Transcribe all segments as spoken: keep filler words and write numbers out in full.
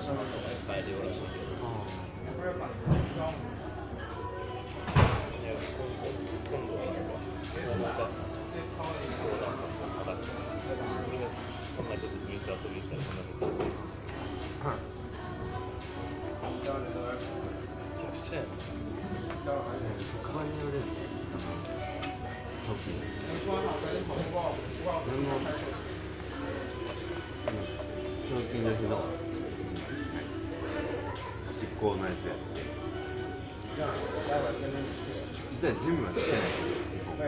帰りよらしいけど。いや、今度はなんか、大型相談が上がって、みんな、こんなちょっとニュース遊びしたら、こんなこと。めちゃくちゃやな。 職場によるよね、その時に。俺も長金の日の執行のやつやってて、実はジムはつけないけど、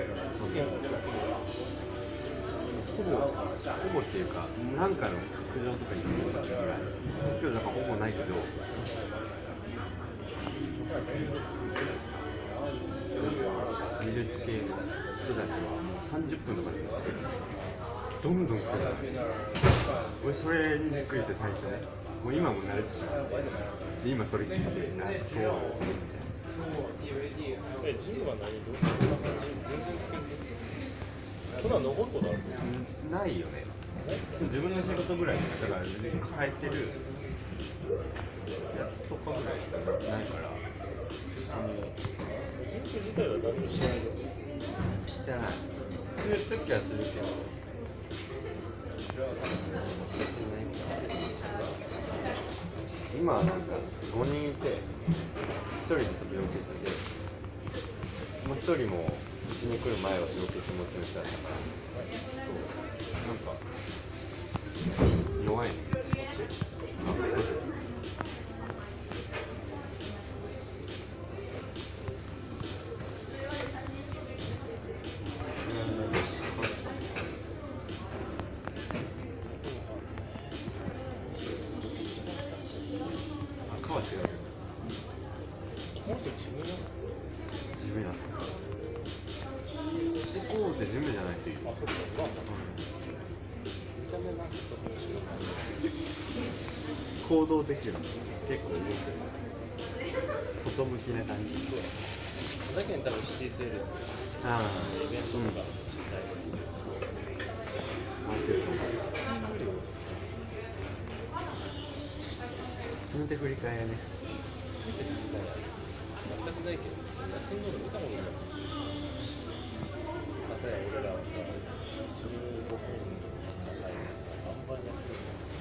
ほぼ、ほぼっていうか、なんかの苦情とかに行くことだから、今日なんかほぼないけど、技術系の人たちはもうさんじゅっぷんとかでどんどん来る。俺それにびっくりして最初ね。もう今も慣れてしまって、で今それ聞いて、なんかそうみたいな。 え、ジムは何？全然つけてる。そんな残ることある？ ないよね。自分の仕事ぐらいだから変えてるやつとかぐらいしかないから。 ジム自体は何もしないよ。 してない。するときはするけど。今はなんかごにんいて、ひとりずつ病欠で、もうひとりもうちに来る前は病欠持ちの人だったから、そうなんか弱いね。赤は違うよ。 この人地味なの？ 地味だった。こうってジムじゃないといい。 あ、そっか、まあ、見た目なんかちょっと面白い感じ。 行動できるの結構動く。外向きな感じ。 そうだ。だけに多分シティセールス。 ああ。 イベントとか主催で。 回ってると思う。その手振り替えやね。 全くないけど、休みの見たことない。例えば俺らはさ、じゅうごふんの中にバンバン休み。